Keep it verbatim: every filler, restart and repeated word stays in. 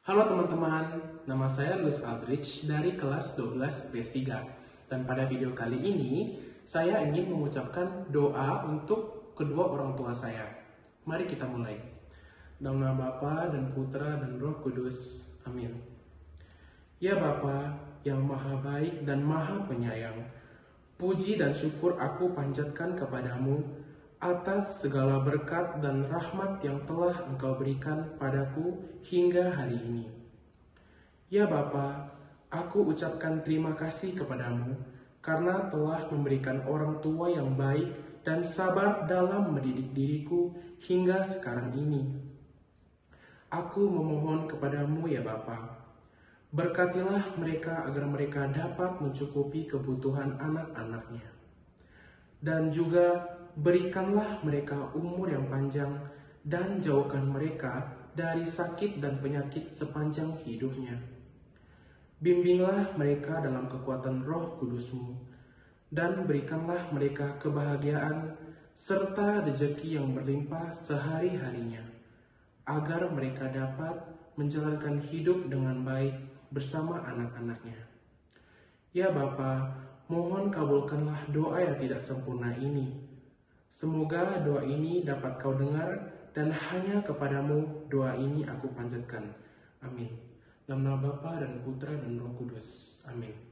Halo teman-teman, nama saya Luis Aldrich dari kelas dua belas I P S tiga. Dan pada video kali ini, saya ingin mengucapkan doa untuk kedua orang tua saya. Mari kita mulai. Dalam nama Bapa dan Putra dan Roh Kudus. Amin. Ya Bapa yang maha baik dan maha penyayang, puji dan syukur aku panjatkan kepadamu atas segala berkat dan rahmat yang telah Engkau berikan padaku hingga hari ini. Ya Bapa, aku ucapkan terima kasih kepadamu karena telah memberikan orang tua yang baik dan sabar dalam mendidik diriku hingga sekarang ini. Aku memohon kepadamu ya Bapa, berkatilah mereka agar mereka dapat mencukupi kebutuhan anak-anaknya. Dan juga berikanlah mereka umur yang panjang dan jauhkan mereka dari sakit dan penyakit sepanjang hidupnya. Bimbinglah mereka dalam kekuatan Roh Kudus-Mu dan berikanlah mereka kebahagiaan serta rezeki yang berlimpah sehari-harinya, agar mereka dapat menjalankan hidup dengan baik bersama anak-anaknya. Ya Bapa, mohon kabulkanlah doa yang tidak sempurna ini. Semoga doa ini dapat Kau dengar dan hanya kepadamu doa ini aku panjatkan. Amin. Dalam nama Bapa dan Putra dan Roh Kudus. Amin.